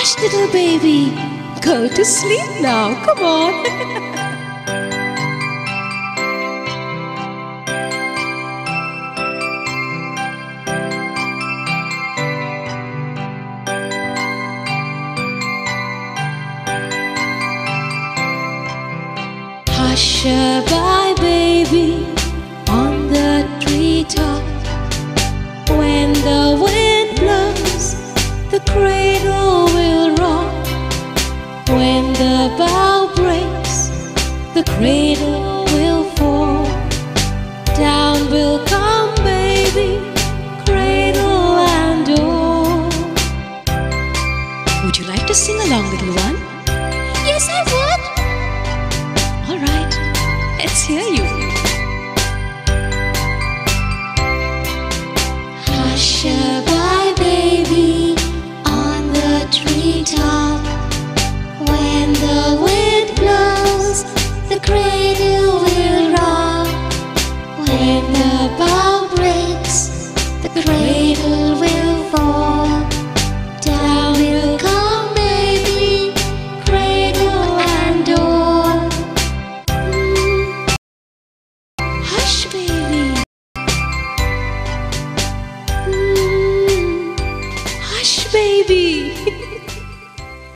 Hush, little baby. Go to sleep now. Come on. Hush-a-bye, baby, on the treetop. When the wind blows, the cradle will rock. When the bough breaks, the cradle will fall. Down will come, baby, cradle and all. Would you like to sing along, little one? Yes, I would. All right, let's hear you. Hush-a-bye, baby, on the treetop. When the wind blows, the cradle will rock. When the bough breaks, the cradle will fall. Down will come, baby, cradle and all. Hush, baby. Hush, baby.